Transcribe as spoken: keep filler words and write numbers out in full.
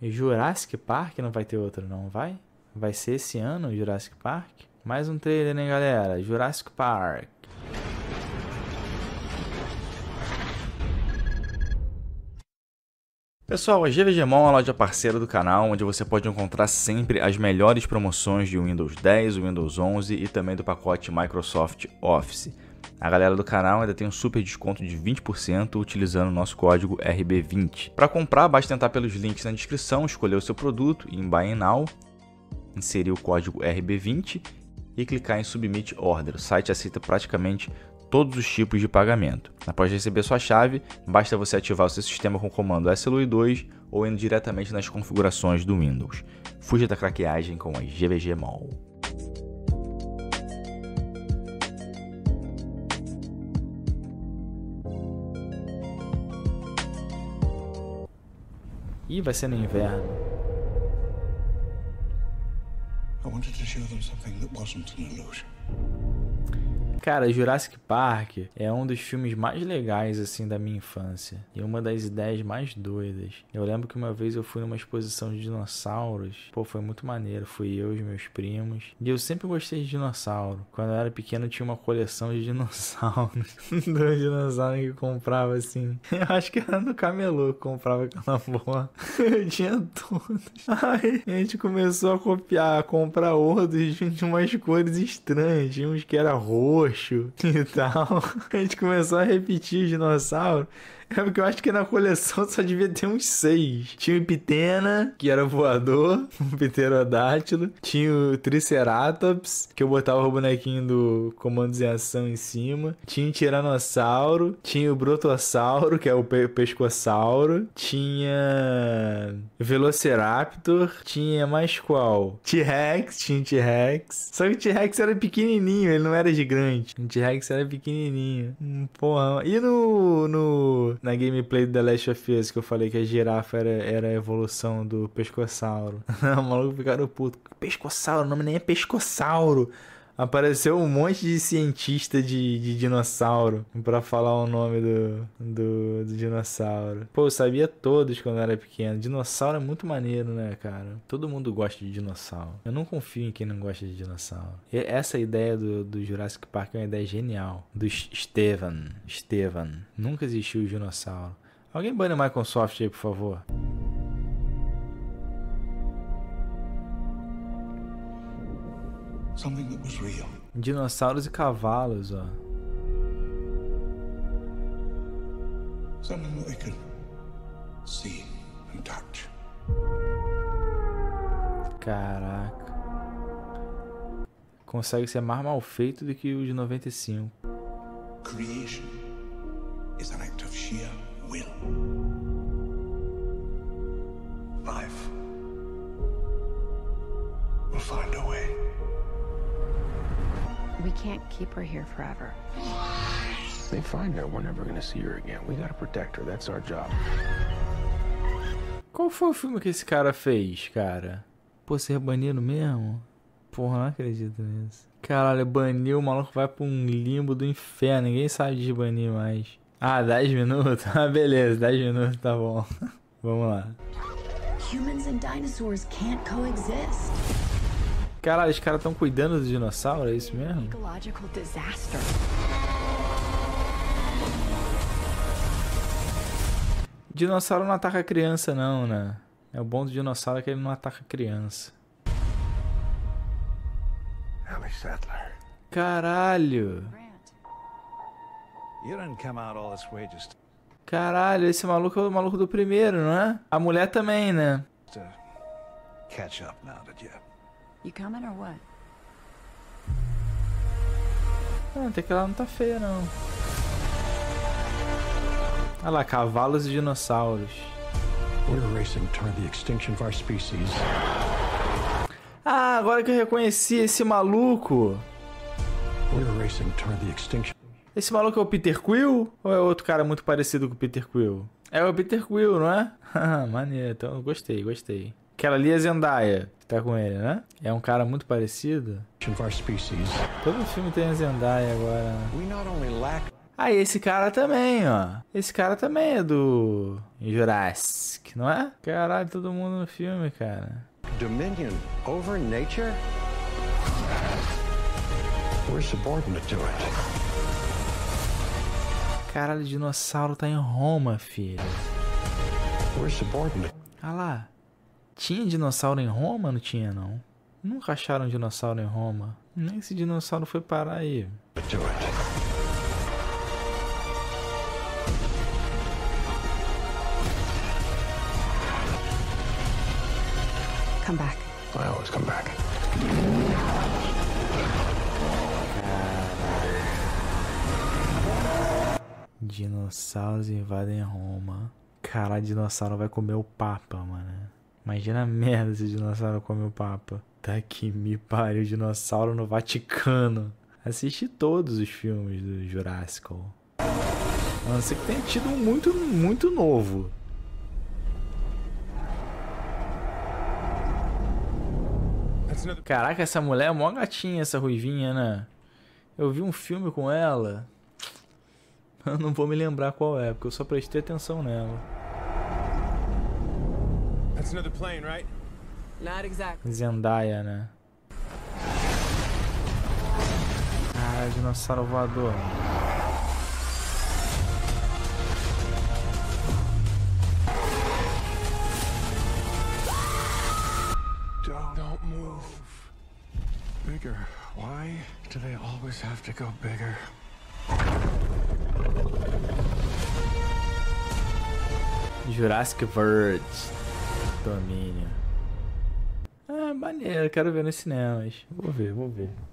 Jurassic Park não vai ter outro, não vai? Vai ser esse ano o Jurassic Park? Mais um trailer, né, galera? Jurassic Park. Pessoal, a GVGmon é a loja parceira do canal, onde você pode encontrar sempre as melhores promoções de Windows dez, Windows onze e também do pacote Microsoft Office. A galera do canal ainda tem um super desconto de vinte por cento utilizando o nosso código R B vinte. Para comprar, basta entrar pelos links na descrição, escolher o seu produto e em Buy Now, inserir o código R B vinte e clicar em Submit Order. O site aceita praticamente todos os tipos de pagamento. Após receber sua chave, basta você ativar o seu sistema com o comando S L U I dois ou indo diretamente nas configurações do Windows. Fuja da craqueagem com a GVGmon. Ih, vai ser no inverno. I wanted to show them something that wasn't an illusion. Cara, Jurassic Park é um dos filmes mais legais, assim, da minha infância. E uma das ideias mais doidas. Eu lembro que uma vez eu fui numa exposição de dinossauros. Pô, foi muito maneiro. Fui eu e os meus primos. E eu sempre gostei de dinossauro. Quando eu era pequeno, eu tinha uma coleção de dinossauros. Dois dinossauros que eu comprava, assim. Eu acho que era no camelô que comprava aquela porra. Eu tinha todos. Aí a gente começou a copiar, a comprar outros de umas cores estranhas. Tinha uns que era roxo e tal. A gente começou a repetir os dinossauros. É porque eu acho que na coleção só devia ter uns seis. Tinha o Pitena, que era voador, um pterodátilo. Tinha o Triceratops, que eu botava o bonequinho do Comandos em Ação em cima. Tinha o Tiranossauro. Tinha o Brotossauro, que é o pe pescossauro. Tinha Velociraptor. Tinha mais qual? T-Rex, tinha o T-Rex. Só que o T-Rex era pequenininho, ele não era gigante. O T-Rex era pequenininho. Hum, porra. E no... no... na gameplay do The Last of Us, que eu falei que a girafa era, era a evolução do pescossauro. O maluco ficaram puto. Pescossauro, o nome nem é pescossauro. Apareceu um monte de cientista de, de dinossauro pra falar o nome do, do, do dinossauro. Pô, eu sabia todos quando eu era pequeno. Dinossauro é muito maneiro, né, cara? Todo mundo gosta de dinossauro. Eu não confio em quem não gosta de dinossauro. E essa ideia do, do Jurassic Park é uma ideia genial. Do Steven. Steven. Nunca existiu o dinossauro. Alguém bane o Microsoft aí, por favor. Something that was real. Dinossauros e cavalos, ó. Something that they could see and touch. Caraca. Consegue ser mais mal feito do que o de noventa e cinco. Creation is an act of sheer will. Life will find a way. We can't keep her here forever. If they find her, we're never gonna see her again. We gotta protect her. That's our job. Qual foi o filme que esse cara fez, cara? Pô, ser banido mesmo? Porra, não acredito nisso. Caralho, baniu, o maluco vai pra um limbo do inferno. Ninguém sabe de banir mais. Ah, dez minutos? Ah, beleza, dez minutos, tá bom. Vamos lá. Humans and dinosaurs can't coexist. Caralho, os caras estão cuidando do dinossauro, é isso mesmo? Ecological disaster. Dinossauro não ataca criança não, né? É o bom do dinossauro é que ele não ataca criança. Ellie Sattler. Caralho! You didn't come out all this way just Caralho, esse maluco é o maluco do primeiro, não é? A mulher também, né? to catch up now, did you? You coming or what? Ah, até que ela não tá feia, não. Olha lá, cavalos e dinossauros. We're racing toward the extinction of our species. Ah, agora que eu reconheci esse maluco. We're racing toward the extinction. Esse maluco é o Peter Quill? Ou é outro cara muito parecido com o Peter Quill? É o Peter Quill, não é? Ah, maneiro. Então, gostei, gostei. Aquela ali é Zendaya, que tá com ele, né? É um cara muito parecido. Of our species. Todo filme tem a Zendaya agora. We not only lack Ah, e esse cara também, ó. Esse cara também é do Jurassic, não é? Caralho, todo mundo no filme, cara. Dominion over nature? We're subordinate to it. Caralho, o dinossauro tá em Roma, filho. We're subordinate Ah lá. Tinha dinossauro em Roma? Não tinha, não. Nunca acharam um dinossauro em Roma. Nem esse dinossauro foi parar aí. to it. Come back. I always come back. Dinossauros invadem Roma. Caralho, dinossauro vai comer o Papa, mano. Imagina a merda se o dinossauro come o Papa. Tá que me pariu, dinossauro no Vaticano. Assisti todos os filmes do Jurassic. A não ser que tenha tido um muito, muito novo. Caraca, essa mulher é mó gatinha, essa ruivinha, né? Eu vi um filme com ela. Eu não vou me lembrar qual é, porque eu só prestei atenção nela. That's another plane, right? Not exactly. Zendaya, né? Ah, dinossauro voador. Don't, don't move. Bigger. Why do they always have to go bigger? Jurassic World Domínio. Ah, maneiro, quero ver nos cinemas. Vou ver, vou ver.